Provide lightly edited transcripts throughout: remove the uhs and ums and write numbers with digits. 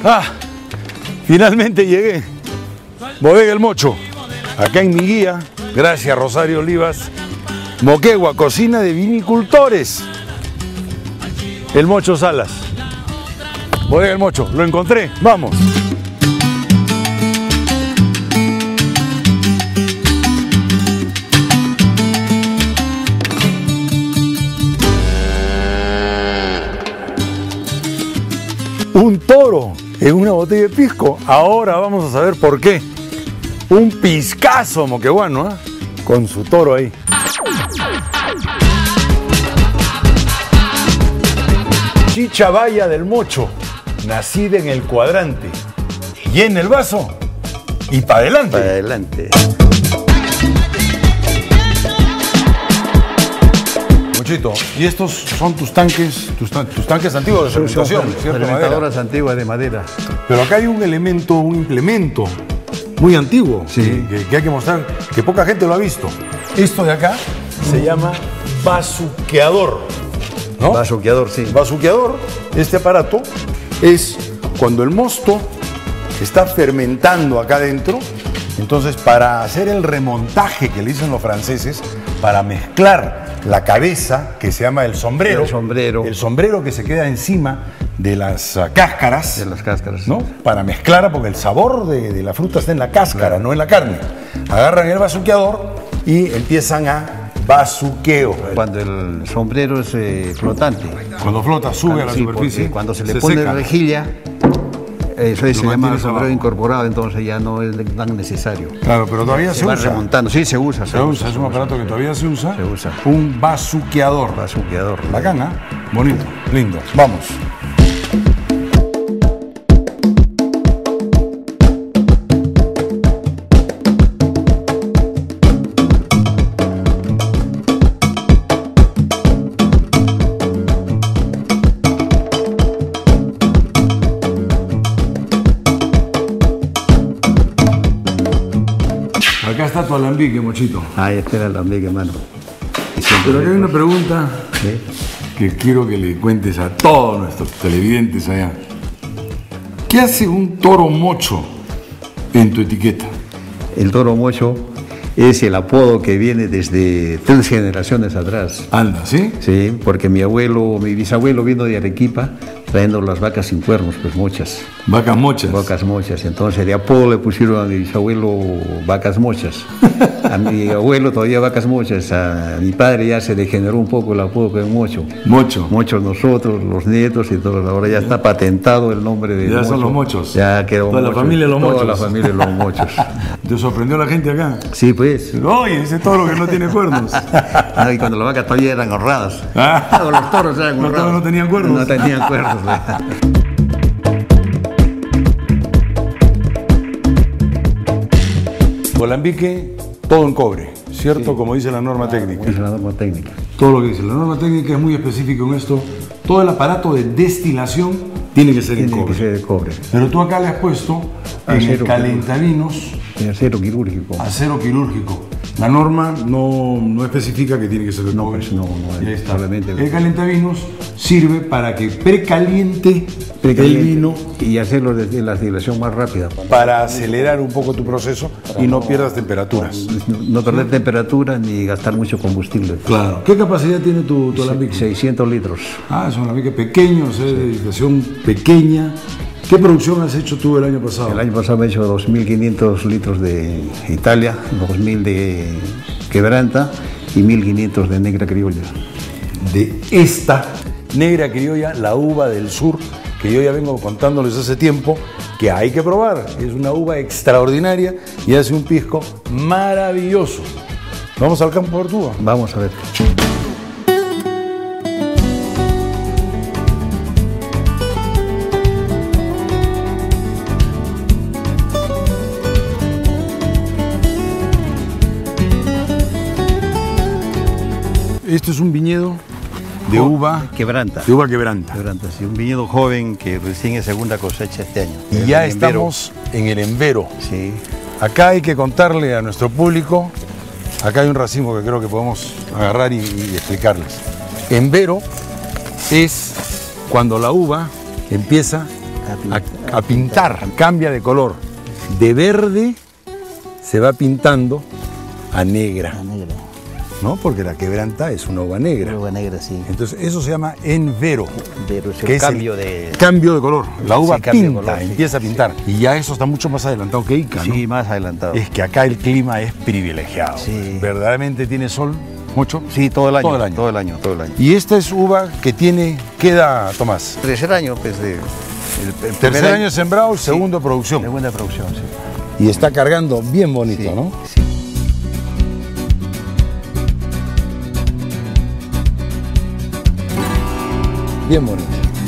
Finalmente llegué. Bodega El Mocho. Acá en mi guía, gracias Rosario Olivas. Moquegua, cocina de vinicultores. El Mocho Salas. Bodega El Mocho, lo encontré. Vamos. Un toro en una botella de pisco. Ahora vamos a saber por qué. Un piscazo moqueguano, ¿eh? Con su toro ahí. Chicha Baya del Mocho, nacida en el cuadrante. Llena el vaso y para adelante. Para adelante. Mochito, y estos son tus tanques antiguos de fermentación, ¿cierto? Fermentadoras antiguas de madera. Pero acá hay un elemento, un implemento muy antiguo, sí, que hay que mostrar, que poca gente lo ha visto. Esto de acá se llama bazuqueador, ¿no? Bazuqueador, sí. Bazuqueador, este aparato es cuando el mosto está fermentando acá adentro. Entonces, para hacer el remontaje que le dicen los franceses, para mezclar la cabeza, que se llama el sombrero. El sombrero que se queda encima de las cáscaras. De las cáscaras. ¿No? Para mezclar, porque el sabor de la fruta está en la cáscara, claro, no en la carne. Agarran el bazuqueador y empiezan a bazuqueo. Cuando el sombrero es flotante. Cuando flota, sube a la superficie. Cuando se le pone seca rejilla, eso se llama sombrero incorporado, entonces ya no es tan necesario. Claro, pero todavía se va usa. Remontando, sí, se usa. Se usa, es un aparato que todavía se usa. Se usa. Un bazuqueador. Bazuqueador. Bacana, bonito, lindo. Vamos. Acá está tu alambique, Mochito. Ahí está el alambique, hermano. Pero acá hay una pregunta, ¿sí?, que quiero que le cuentes a todos nuestros televidentes allá. ¿Qué hace un toro mocho en tu etiqueta? El toro mocho es el apodo que viene desde 3 generaciones atrás. Anda, ¿sí? Sí, porque mi bisabuelo vino de Arequipa trayendo las vacas sin cuernos, pues mochas. Vacas mochas. Vacas mochas. Entonces de apodo le pusieron a mi bisabuelo vacas mochas. A mi abuelo todavía vacas mochas. A mi padre ya se degeneró un poco el apodo que es mocho. Mocho. Mochos nosotros, los nietos y todo. Ahora ya está patentado el nombre de ya mocho. Son los mochos. Ya quedó toda mocho. La familia los mochos. Toda la familia los mochos. ¿Te sorprendió la gente acá? Sí, pues. Oye, ese toro que no tiene cuernos. Y cuando las vacas todavía eran honradas. Los toros eran honrados. Los toros no tenían cuernos. No tenían cuernos. Alambique, todo en cobre, ¿cierto? Sí. Como dice la norma técnica. Dice la norma técnica. Todo lo que dice la norma técnica es muy específico en esto. Todo el aparato de destilación tiene que ser en cobre. Tiene que ser de cobre. Pero tú acá le has puesto en el calentavinos. En acero quirúrgico. Acero quirúrgico. La norma no especifica que tiene que ser de cobre. Pues no, es solamente el calentavinos sirve para que precaliente el vino y hacerlo desde la destilación más rápida. Para acelerar un poco tu proceso y no pierdas temperaturas. No perder temperatura ni gastar mucho combustible. Claro. ¿Qué capacidad tiene tu alambique? 600 litros. Es un alambique pequeño, de destilación pequeña. ¿Qué producción has hecho tú el año pasado? El año pasado me he hecho 2.500 litros de Italia, 2.000 de Quebranta y 1.500 de Negra Criolla. De esta Negra Criolla, la uva del sur, que yo ya vengo contándoles hace tiempo, que hay que probar. Es una uva extraordinaria y hace un pisco maravilloso. ¿Vamos al campo por tu uva? Vamos a ver. Este es un viñedo de uva quebranta. De uva quebranta. Quebranta, sí, un viñedo joven que recién es segunda cosecha este año. Y ya estamos en el Embero. Sí. Acá hay que contarle a nuestro público, acá hay un racimo que creo que podemos agarrar y explicarles. Embero es cuando la uva empieza a pintar, cambia de color. De verde se va pintando a negra, ¿no? Porque la quebranta es una uva negra. Uva negra, sí. Entonces eso se llama envero, Pero es que el es cambio el cambio de color. La uva Sí, cambio de pinta, color, sí. empieza a pintar. Y ya eso está mucho más adelantado que Ica, ¿no? Sí, más adelantado. Es que acá el clima es privilegiado. Sí. Verdaderamente tiene sol mucho. Sí, todo el año. Todo el año. Todo el año, todo el año. Y esta es uva que tiene, ¿qué edad, Tomás? Tercer año, pues, el Tercer primer año sembrado, el segundo producción. Segunda producción, sí. Y está cargando bien bonito, Sí, ¿no? sí. Bien bonito.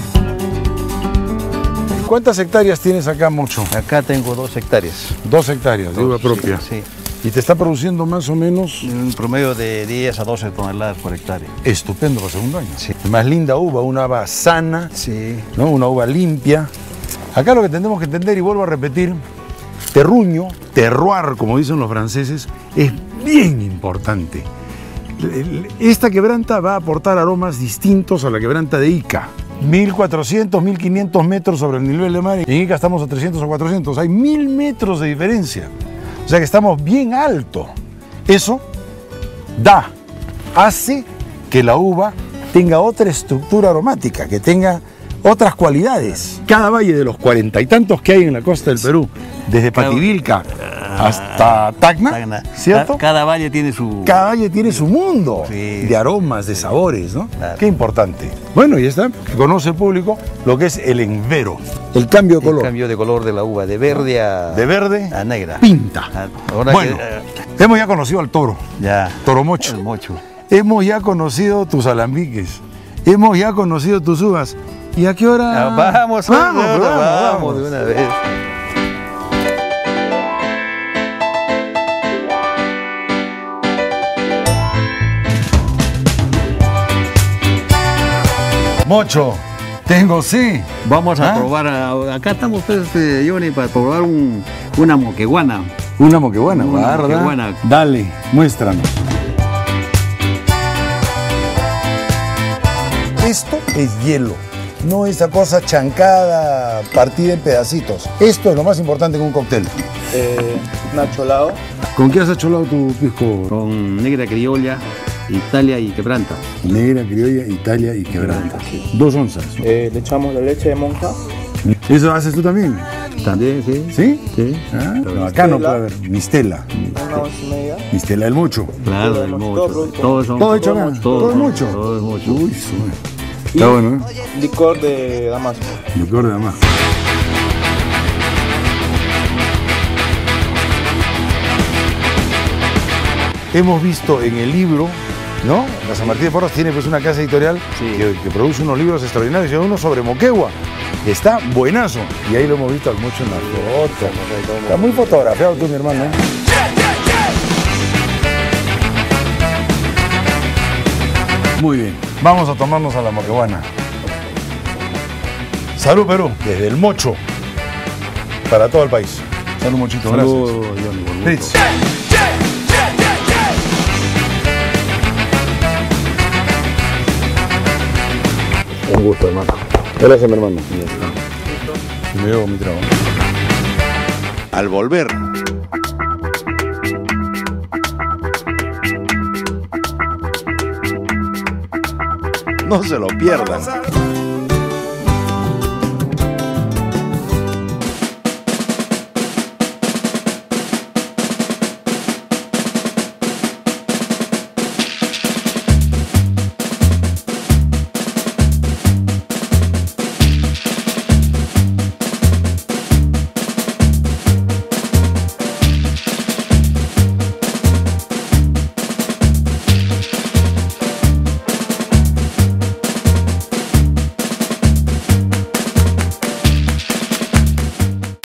¿Cuántas hectáreas tienes acá, Mocho? Acá tengo 2 hectáreas. 2 hectáreas de uva propia. Sí. Y te está produciendo más o menos Un promedio de 10 a 12 toneladas por hectárea. estupendo para el segundo año. Sí. Más linda uva, una uva sana, Sí. ¿no? Una uva limpia. Acá lo que tenemos que entender, y vuelvo a repetir, terruño, terroir, como dicen los franceses, es bien importante. Esta quebranta va a aportar aromas distintos a la quebranta de Ica. 1400, 1500 metros sobre el nivel del mar. En Ica estamos a 300 o 400. Hay 1000 metros de diferencia. O sea que estamos bien alto. Eso hace que la uva tenga otra estructura aromática, que tenga otras cualidades. Cada valle de los 40 y tantos que hay en la costa del Perú, desde Pativilca hasta Tacna, ¿cierto? Cada valle tiene su... Cada valle tiene su mundo Sí. de aromas, de sabores, ¿no? Claro. Qué importante. Bueno, y está, que conoce el público lo que es el envero, el cambio de El color. cambio de color de la uva, de verde a... De verde a negra. pinta. Ahora Bueno, que, hemos ya conocido al toro, ya. toro mocho. El mocho. Hemos ya conocido tus alambiques. Hemos ya conocido tus uvas. ¿Y a qué hora? Vamos de una vez. Mocho, tengo sí. Vamos a ¿Ah? probar, acá estamos pues, Johnny, para probar una moqueguana. Una moqueguana, Una guarda. moqueguana. Dale, muéstranos. Esto es hielo, no esa cosa chancada, partida en pedacitos. Esto es lo más importante en un cóctel. Nacholado. ¿Con qué has acholado tu pisco? Con negra criolla, Italia y quebranta. Negra, criolla, Italia y quebranta. 2 onzas. Le echamos la leche de monja. ¿Eso haces tú también? También, sí. ¿Sí? Sí. Ah, no, acá no puede haber. Mistela. 1,5 onzas. Mistela del mucho. Claro, Todo el hemos- mocho. todo Todos son. Todo hecho acá. Todo es mucho. Todo es mucho. Uy, suave. Está bueno, ¿eh? Licor de Damasco. Licor de Damasco. Hemos visto en el libro, ¿no? La San Martín de Porras tiene pues una casa editorial que produce unos libros extraordinarios y hay uno sobre Moquegua. Está buenazo. Y ahí lo hemos visto al mucho en la foto. Está muy fotografiado tú, mi hermano, ¿eh? Muy bien. Vamos a tomarnos a la moqueguana. Salud, Perú. Desde el Mocho para todo el país. Salud, Mochito. Saludos, Gracias. Johnny, por gusto. Fritz. Un gusto, hermano. Gracias, mi hermano. Y me llevo mi trabajo. Al volver. No se lo pierdan.